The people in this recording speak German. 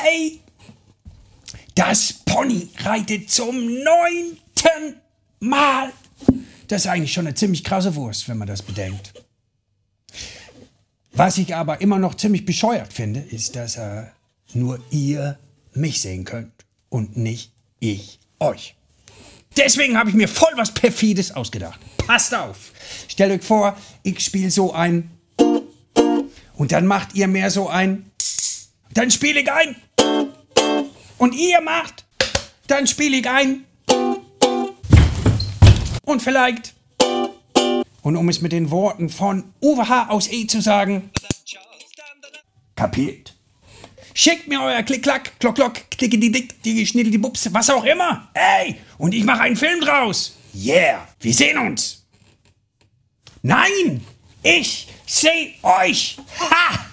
Ey, das Pony reitet zum 9. Mal. Das ist eigentlich schon eine ziemlich krasse Wurst, wenn man das bedenkt. Was ich aber immer noch ziemlich bescheuert finde, ist, dass nur ihr mich sehen könnt und nicht ich euch. Deswegen habe ich mir voll was Perfides ausgedacht. Passt auf. Stellt euch vor, ich spiele so ein und dann macht ihr mehr so ein, dann spiele ich ein und ihr macht, dann spiele ich ein und vielleicht. Und um es mit den Worten von Uwe H. aus E zu sagen, kapiert. Schickt mir euer Klick-Klack, Klock-Klock, Klicki-Dick, Digi-Schniddel-Bubs, was auch immer. Ey, und ich mache einen Film draus. Yeah, wir sehen uns. Nein, ich seh euch. Ha!